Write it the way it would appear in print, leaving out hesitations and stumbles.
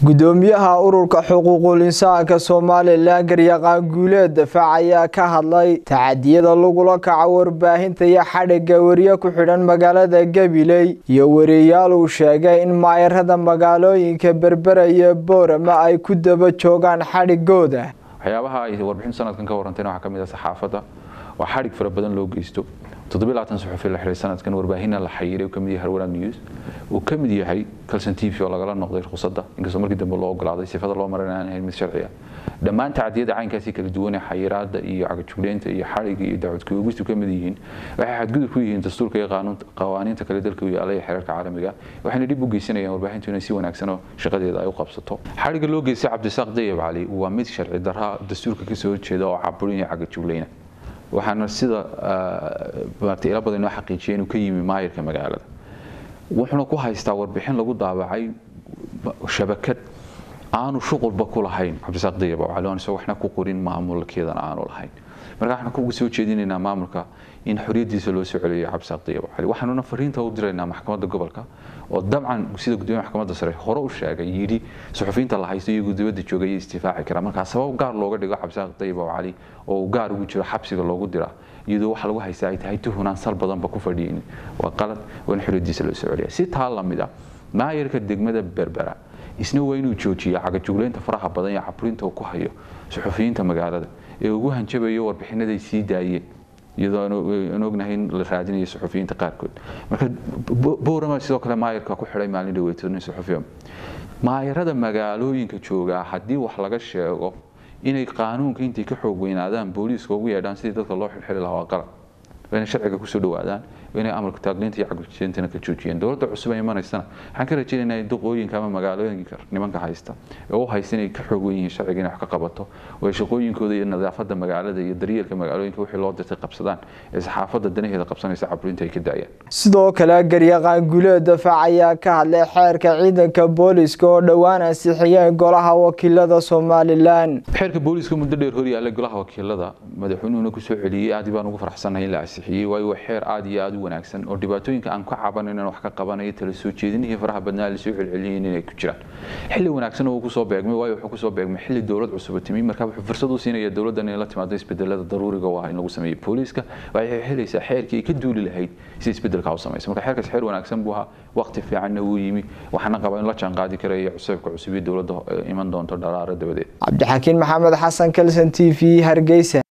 gudoomiyaha ururka xuquuqul insaanka Soomaaliland garyaqaan guuleed difaac ayaa ka hadlay tacadiyada lagula kaco warbaahinta iyo xadhiga wariye ku xidhan magaalada Gabiley iyo wariyaal uu sheegay in maayarada magaalooyinka Berbera iyo Boorama ay ku daba joogaan xadhigooda waxyaabaha ay warbixin sanadkan ka warantayna waxa kamid ah saxaafada oo xadhig fara badan loo geysto 27 suxufi la xiriir sanadkan warbaahinna la xiriiray kamid yahay Harwara News oo kamid yahay Kalsan TV oo laga noqday ruqsadda inkastoo markii dambe loo ogolaaday sifada loo marinayay mid sharci ah dhammaan tacadiyada caynkaasi kala duwan ee xayiraadda iyo cagajugleynta iyo xadhiga iyo dacwadka ugu kamid yihiin waxay xadgudub ku yihiin dastuurka iyo qawaaniinta kala dalka iyo xeerarka caalamiga waxayna dib u geysanayaan warbaahintu inay si wanaagsan oo shaqadeeda ay u qabsato xadhiga loo geystay Cabdisaaq Dayib Cali waa mid sharci darro dastuurka ka soo jeeda oo caburin iyo cagajugleyna waxaana sida ila badan xaqiijiyay inuu ka yimi maayirka magaalada wuxuuna ku haystaa warbixin lagu daabacay shabakad aanu shuqulba ku lahayn Cabdisaaq Dayib Cali oo waxna ku qorin maamulkeedan aanu lahayn marka waxaan ku soo jeedinaynaa maamulka in xoriyadiisa loo soo celiyo Cabdisaaq Dayib Cali waxaanuna fariinta u diraynaa maxkamadda gobolka oo dabcan sida gudoomiyaha maxkamadda sare hore u sheegay yiri suxufiyiinta la haysto iyo gudubada joogay istifaaci kara marka sabab gaar looga dhigo Cabdisaaq Dayib Cali oo gaar ugu jiro xabsiga loogu dira iyadoo wax lagu haystaa ay tahay tuhunaan sal badan ba ku fadhiyeen waa qalad oo in xoriyadiisa loo soo celiyo si taa la mid ah maayirka degmada Berbera isna waa inuu joojiyo cagajugleynta faraha badan iyo cabrinta uu ku hayo suxufiyiinta magaalada ee ugu hanjabayo warbixinada sii daayeen iyadoo aan ognahay in la raadinayo suxufiyiinta qaarkood marka Boorama sidoo kale maayirka ku xiray maalin dhaweeyay suxufiyiin maayirada magaalooyinka jooga hadii wax laga sheego inay qaanuunka intii ka xoog weynaadaan booliiska ugu yeedhaan sidii dadka loo xilxili lahaa qalad inay sharciga ku soo dhawaadaan inay amarka taagleynta iyo cagajugleynta ka joojiyaan dawladda cusub ay manaysana waxaan ka rajaynaynaa in duqooyinka ama magaalooyinka nimanka haysta oo haysanay ka xoog weyn sharciga inay wax ka qabato oo shaqooyinkooda iyo nadaafadda magaalada iyo daryeelka magaalooyinka wixii loo dirtay qabsadaan ee saxaafadda danaheeda qabsanaysa cabrinta ay ka daayaan sidoo kale garyaqaan guuleed difaac ayaa ka hadlay xeerka ciidanka booliiska oo dhawaan ansixiyay golaha wakiilada Soomaaliland xeerka booliiska muddo dheer hor yaallay golaha wakiilada madaxweynuhuna ku soo celiyay aad baan ugu faraxsanahay in la ansixiyay waayo xeer aad iyo aad wanaagsan oo dhibaatooyinka aan ka cabanayna wax ka qabanayo tala soo jeedinihii faraha badnaa la soo celceliyeen inay ku jiraan xilli wanaagsan oo ku soo beegmay waayo wuxuu ku soo beegmay xilli dawlad cusub timi marka wuxuu fursad u siinaya dawladdan in la timaado isbedelada daruuriga ah in lagu sameeyo booliiska waxay helaysaa xeerkii ka duuli lahayd si isbedelka u sameeyay marka xeerkaas xeer wanaagsan buu ahaa waqti fiican uu yimi waxaana qabaa in la jaan qaadi karayo cusubka dawladda iman doonto dharaaro dabadeed Cabdixakiin Maxamed Xasan Kalsan TV Hargeysa.